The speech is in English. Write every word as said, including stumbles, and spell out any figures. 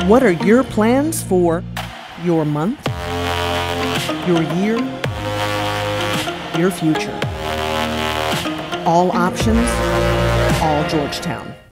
What are your plans for your month, your year, your future? All options, all Georgetown.